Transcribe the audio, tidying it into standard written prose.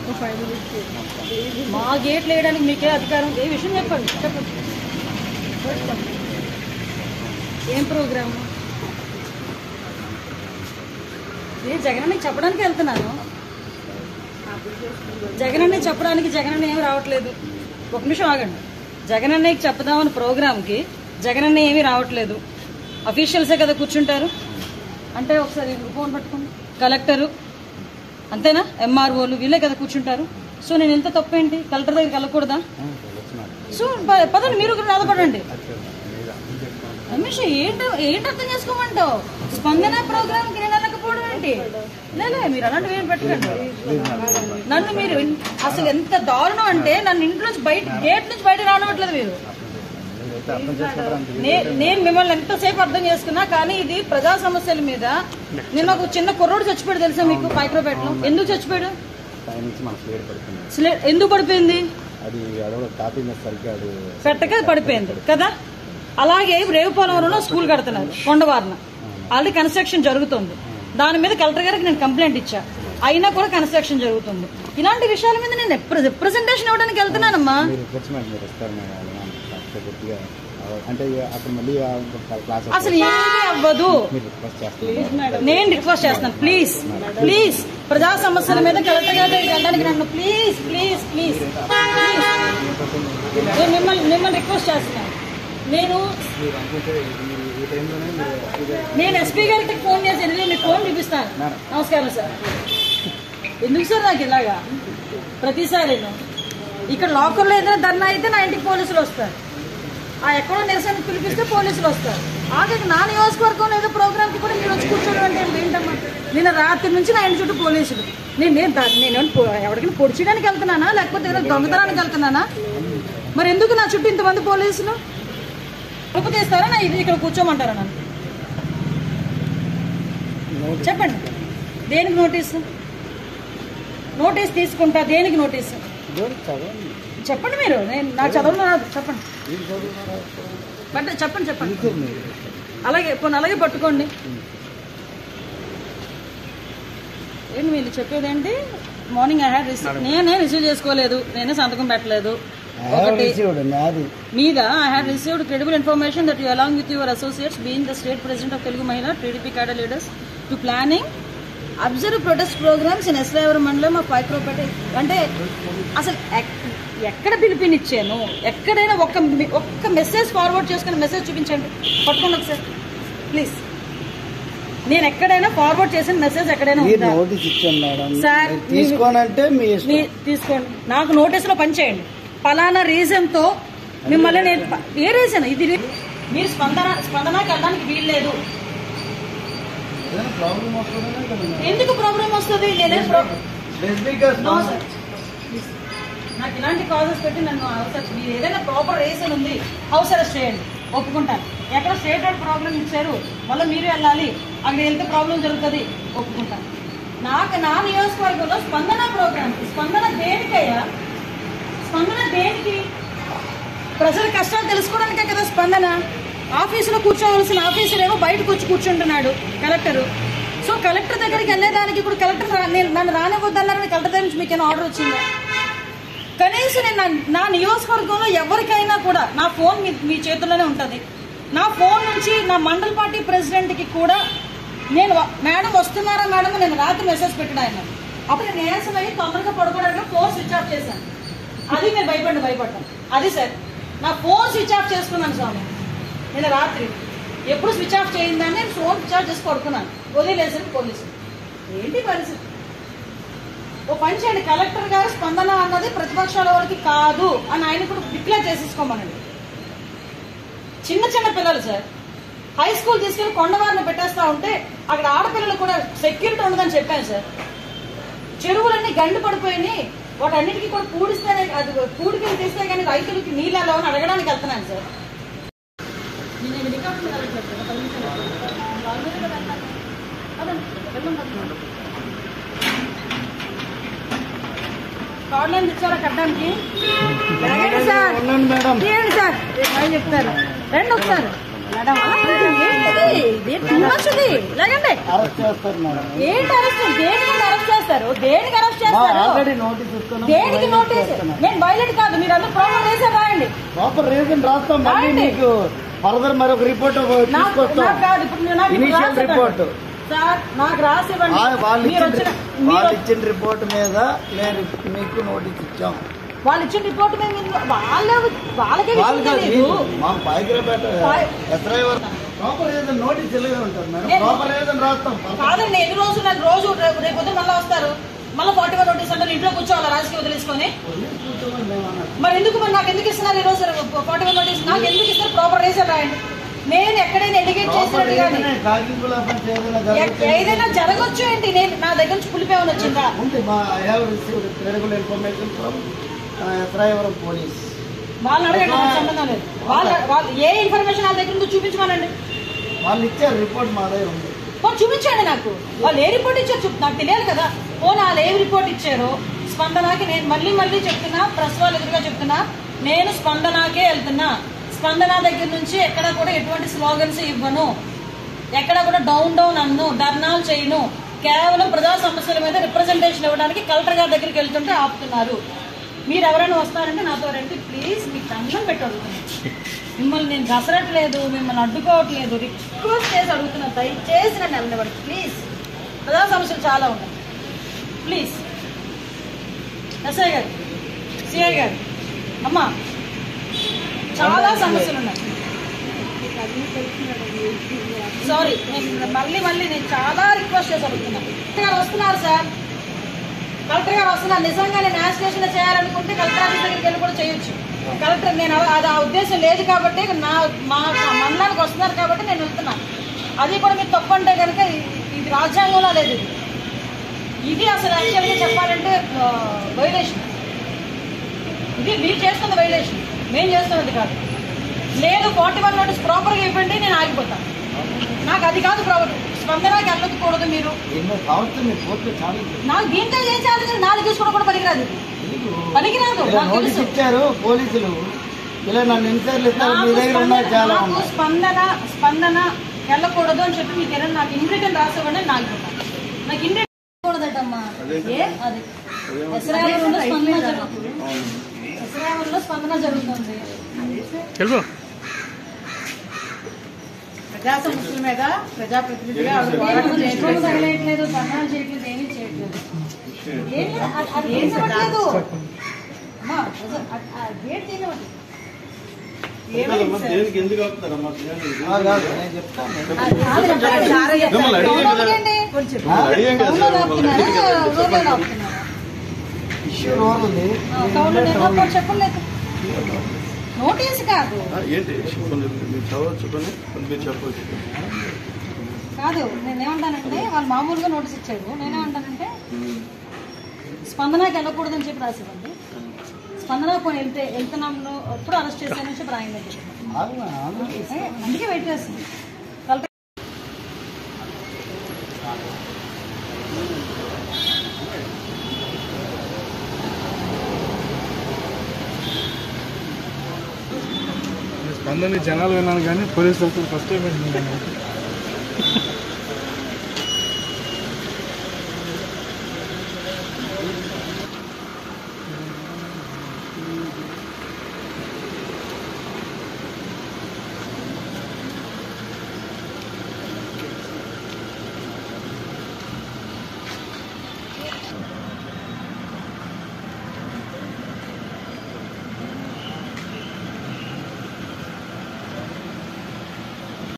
మా గేట్లు వేయడానికి మీకే అధికారం? ఏ విషయం చెప్పండి. ఏం ప్రోగ్రాము? నేను జగనన్నకి చెప్పడానికి వెళ్తున్నాను. జగనన్నకి చెప్పడానికి జగనన్న ఏమి రావట్లేదు. ఒక నిమిషం ఆగండి. జగనన్నకి చెప్దామని ప్రోగ్రామ్కి జగనన్న ఏమీ రావట్లేదు. అఫీషియల్సే కదా కూర్చుంటారు. అంటే ఒకసారి ఫోన్ పట్టుకోండి. కలెక్టరు అంతేనా, ఎంఆర్ఓలు వీళ్ళే కదా కూర్చుంటారు. సో నేను ఎంత తప్పేంటి? కలెక్టర్ దగ్గరికి వెళ్ళకూడదా? సో పదండి, మీరు కూడా నాదపడండి. రమేష్ ఏంటి అర్థం చేసుకోమంటావు? స్పందన ప్రోగ్రామ్కి నేను వెళ్ళకపోవడం ఏంటి? లేలే, మీరు అలాంటివి ఏం పెట్టకండి. నన్ను మీరు అసలు ఎంత దారుణం అంటే నన్ను ఇంట్లో నుంచి గేట్ నుంచి బయట రానివ్వట్లేదు మీరు. నేను మిమ్మల్ని ఎంతసేపు అర్థం చేసుకున్నా, కానీ ఇది ప్రజా సమస్యల మీద. నిన్న ఒక చిన్న కుర్రోడు చచ్చిపోయాడు తెలుసా మీకు పైక్రోపేటలో? ఎందుకు చచ్చిపోయాడు? ఎందుకు పడిపోయింది? పెట్టక పడిపోయింది కదా. అలాగే రేవుపోలవరంలో స్కూల్ కడుతున్నారు కొండవారిన. ఆల్రెడీ కన్స్ట్రక్షన్ జరుగుతుంది. దాని మీద కలెక్టర్ గారికి నేను కంప్లైంట్ ఇచ్చా. అయినా కూడా కన్స్ట్రక్షన్ జరుగుతుంది. ఇలాంటి విషయాల మీద నేను రిప్రజెంటేషన్ ఇవ్వడానికి వెళ్తున్నానమ్మా. అసలు ఏమీ అవ్వదు. నేను రిక్వెస్ట్ చేస్తున్నాను, ప్లీజ్ ప్లీజ్ ప్రజా సమస్యల మీద కలెక్టర్ గారి దగ్గరికి వెళ్ళడానికి నన్ను ప్లీజ్ ప్లీజ్ ప్లీజ్ నేను మిమ్మల్ని రిక్వెస్ట్ చేస్తున్నాను. నేను ఎస్పీ గారికి ఫోన్ చేసి మీకు ఫోన్ చూపిస్తాను. నమస్కారం సార్. ఎందుకు సార్ నాకు ఇలాగా ప్రతిసారి? ఇక్కడ లోకల్లో ఏదైనా ధర్నా అయితే నా ఇంటికి పోలీసులు వస్తారు. ఆ ఎక్కడో నిరసన పిలిపిస్తే పోలీసులు వస్తారు. ఆఖరికి నా నియోజకవర్గంలో ఏదో ప్రోగ్రామ్కి కూడా మీరు వచ్చి కూర్చోవడం అంటే ఏంటమ్మా? నిన్న రాత్రి నుంచి నా ఇంటి చుట్టూ పోలీసులు. నేను ఎవరికైనా పొడిచడానికి వెళ్తున్నానా, లేకపోతే ఏదైనా దొంగతనానికి వెళ్తున్నానా? మరి ఎందుకు నా చుట్టూ ఇంతమంది పోలీసులు? ఉప్పు తీస్తారా? నా ఇది ఇక్కడ కూర్చోమంటారా నన్ను? చెప్పండి, దేనికి నోటీసు? నోటీస్ తీసుకుంటా. దేనికి నోటీసు చెప్పండి. మీరు నా చదవను రాదు చెప్పండి. చెప్పండి చెప్పండి. అలాగే పట్టుకోండి. ఏంటి వీళ్ళు చెప్పేదేంటి? Morning I had receive. నేనే రిసీవ్ చేసుకోలేదు, నేనే సంతకం పెట్టలేదు. మీద I had received credible information that you along with your associates being the state president of Telugu Mahila TDP cadre leaders to planning observe protest programs in Esrayavaram మండలం of పైక్రోపేట. అంటే అసలు ఎక్కడ పిలిపినిచ్చాను? ఎక్కడైనా ఒక్క మెసేజ్ ఫార్వర్డ్ చేసుకుని మెసేజ్ చూపించండి. పట్టుకోండి ఒకసారి ప్లీజ్. నేను ఎక్కడైనా ఫార్వర్డ్ చేసిన మెసేజ్ ఎక్కడైనా సార్ తీసుకోండి. నాకు నోటీసులో పనిచేయండి. పలానా రీజన్ తో మిమ్మల్ని నేను ఏ రీజన్ ఇది మీరు స్పందనకి వెళ్ళడానికి వీల్లేదు. ఎందుకు ప్రాబ్లం వస్తుంది? నాకు ఇలాంటి కాజెస్ పెట్టి నన్ను మీరు ఏదైనా ప్రాపర్ రీజన్ ఉంది హౌస్ అరెస్ట్ చేయండి, ఒప్పుకుంటాను. ఎక్కడ స్టేట్ వైడ్ ప్రాబ్లం ఇచ్చారు, మళ్ళీ మీరు వెళ్ళాలి, అక్కడ వెళ్తే ప్రాబ్లం జరుగుతుంది, ఒప్పుకుంటాను. నాకు నా నియోజకవర్గంలో స్పందన ప్రోగ్రామ్. స్పందన దేనికయ్యా? స్పందన దేనికి? ప్రజల కష్టాలు తెలుసుకోవడానికే కదా స్పందన. ఆఫీసులో కూర్చోవలసిన ఆఫీసర్ ఏమో బయటకు వచ్చి కూర్చుంటున్నాడు కలెక్టర్. సో కలెక్టర్ దగ్గరికి వెళ్ళేదానికి ఇప్పుడు కలెక్టర్ నన్ను రానివ్వద్దన్నారని కలెక్టర్ దగ్గర నుంచి మీకేమైనా ఆర్డర్ వచ్చిందా? కనీసం నేను నా నియోజకవర్గంలో ఎవరికైనా కూడా నా ఫోన్ మీ చేతుల్లోనే ఉంటుంది. నా ఫోన్ నుంచి నా మండల పార్టీ ప్రెసిడెంట్కి కూడా నేను మేడం వస్తున్నారా మేడం నేను రాత్రి మెసేజ్ పెట్టాను. ఆయన అప్పుడు నేను నీరసం అయ్యి తొందరగా పడుకోవడానికి ఫోన్ స్విచ్ ఆఫ్ చేశాను. అది నేను భయపడ్డాను. అది సార్ నా ఫోన్ స్విచ్ ఆఫ్ చేసుకున్నాను స్వామి. నేను రాత్రి ఎప్పుడు స్విచ్ ఆఫ్ చేయిందని నేను ఫోన్ స్విచ్ ఆఫ్ చేసి పడుకున్నాను. వదిలేసాను పోలీసులు. ఏంటి పరిస్థితి? ఓ పని చేయండి, కలెక్టర్ గారు స్పందన అన్నది ప్రతిపక్షాల వారికి కాదు అని ఆయన కూడా డిక్లేర్ చేసేసుకోమనండి. చిన్న చిన్న పిల్లలు సార్ హై స్కూల్ తీసుకెళ్లి కొండవారిని పెట్టేస్తా ఉంటే అక్కడ ఆడపిల్లలు కూడా సెక్యూరిటీ ఉండదని చెప్పాను సార్. చెరువులన్నీ గండి పడిపోయినాయి, వాటన్నిటికీ కూడా పూడిస్తేనే అది పూడికి తీస్తే కానీ రైతులకి నీళ్ళు ఎలా అని అడగడానికి వెళ్తున్నాను సార్. కార్డులను తెచ్చారా కట్టడానికి? సార్ చెప్తారు రండి ఒకసారి. ఏంటి అరెస్ట్? దేనికి అరెస్ట్ చేస్తారు? దేనికి అరెస్ట్ చేస్తారు? దేనికి నోటీస్? నేను వైలెట్ కాదు, మీరు అందరూ ప్రాపర్ రీజన్ రాయండి. ప్రాపర్ రీజన్ రాస్తాం. మళ్ళీ మీకు ఫర్దర్ మరొక రిపోర్ట్ ఇనిషియల్ రిపోర్ట్ సార్ నాకు రాసివ్వండి. వాళ్ళు ఇచ్చిన రిపోర్ట్ మీద నేను మీకు నోటీస్ ఇచ్చాం. వాళ్ళు ఇచ్చిన రిపోర్ట్ మీద వాళ్ళకే నోటీస్ ఇలాగే ఉంటుంది మేడం. ప్రాపర్ రీజన్ రాస్తాం. కాదండి, ఎన్ని రోజులు నాకు రోజు రేపు పొద్దున మళ్ళీ వస్తారు, మళ్ళీ 41 నోటీస్ అంటే ఇంట్లో కూర్చోవాలి రాజకీయ వదిలేసుకొని. మరి ఎందుకు నాకు ఎందుకు ఇస్తున్నారు ఈ రోజు 41 నోటీస్? నాకు ఎందుకు ఇస్తారు? ప్రాపర్ రీజన్ రాయండి. నేను ఎక్కడైనా ఎలిగేట్ చేసినట్టు కానీ ఏదైనా జరగచ్చు ఏంటి? నేను నా దగ్గర నుంచి పులిపేమని వచ్చిందా? వాళ్ళు అడగండి, సంబంధం లేదు. వాళ్ళు ఏ ఇన్ఫర్మేషన్ వాళ్ళ దగ్గర ఉందో చూపించమనండి. వాళ్ళు ఇచ్చారు రిపోర్ట్ మా దగ్గర ఉంది. చూపించండి నాకు. వాళ్ళు ఏ రిపోర్ట్ ఇచ్చారు నాకు తెలియాలి కదా. వాళ్ళు ఏ రిపోర్ట్ ఇచ్చారో స్పందనకి నేను మళ్ళీ చెప్తున్నా, ప్రెస్ వాళ్ళ ఎదురుగా చెప్తున్నా, నేను స్పందనకే వెళ్తున్నా. స్పందన దగ్గర నుంచి ఎక్కడ కూడా ఎటువంటి స్లోగన్స్ ఇవ్వను, ఎక్కడ కూడా డౌన్ అన్ను, ధర్నాలు చేయను. కేవలం ప్రజా సమస్యల మీద రిప్రజెంటేషన్ ఇవ్వడానికి కలెక్టర్ గారి దగ్గరికి వెళ్తుంటే ఆపుతున్నారు. మీరు ఎవరైనా వస్తారంటే నాతో రండి ప్లీజ్. మీకు దండం పెట్టి అడుగుతున్నాను. మిమ్మల్ని నేను దసరట్లేదు, మిమ్మల్ని అడ్డుకోవట్లేదు, రిక్వెస్ట్ చేసి అడుగుతున్నాను. దయచేసి నన్ను వెళ్ళనివ్వండి ప్లీజ్. ప్రజా సమస్యలు చాలా ఉన్నాయి ప్లీజ్. ఎస్ఐ గారు, సిఐ గారు, అమ్మా చాలా సమస్యలు ఉన్నాయి. సారీ, నేను మళ్ళీ నేను చాలా రిక్వెస్ట్ చేసి అడుగుతున్నాను. కలెక్టర్ గారు వస్తున్నారు సార్, కలెక్టర్ గారు వస్తున్నారు. నిజంగా నేను యాజిటేషన్ చేయాలనుకుంటే కలెక్టర్ ఆఫీస్ దగ్గరికి వెళ్ళి కూడా చేయొచ్చు. కలెక్టర్ నేను అది ఆ ఉద్దేశం లేదు కాబట్టి మా మండలానికి వస్తున్నారు కాబట్టి నేను వెళ్తున్నాను. అది కూడా మీరు తప్పు అంటే కనుక ఇది రాజ్యాంగంలో లేదు. ఇది అసలు యాక్చువల్గా చెప్పాలంటే వైలేషన్. ఇది మీరు చేస్తున్న వైలేషన్, మేము చేస్తున్నది కాదు. లేదు 41 నోటీస్ ప్రాపర్గా ఇవ్వండి, నేను ఆగిపోతాను. నాకు అది కాదు ప్రాబ్లం. స్పందనకి వెళ్ళకూడదు మీరు. నాకు దీంతో ఏం చాలేదు, 4 తీసుకోవడం కూడా పనికిరాదు. పనికిరాదు ఇచ్చారు పోలీసులు. స్పందన వెళ్ళకూడదు అని చెప్పి మీకు ఏదైనా నాకు ఇన్విటేషన్ రాసివ్వండి, నేను ఆగిపోతాను. నాకు ఇన్విటేషన్ కూడదటమ్మా. అది ఎస్రావరంలో స్పందన జరుగుతుంది. ప్రజా సమస్యల మీద ప్రజాప్రతినిధిగా తగలేయట్లేదు, ధర్నాలు చేయట్లేదు, ఏమీ చేయట్లేదు. ఏం చెప్పట్లేదు అమ్మా, గేట్ తీయనివ్వండి. చెప్పలేదు నోటీస్ కాదు కాదు. నేనేమంటానంటే వాళ్ళు మామూలుగా నోటీస్ ఇచ్చాడు. నేనేమంటానంటే స్పందనకి వెళ్ళకూడదని చెప్పి రాసివ్వండి. స్పందన వెళ్తున్నాము ఎప్పుడు అరెస్ట్ చేశానని చెప్పి రాయండి. అందుకే వెయిట్ చేస్తుంది. స్పందన జనాలు విన్నాను కానీ పోలీసులు ఫస్ట్ టైం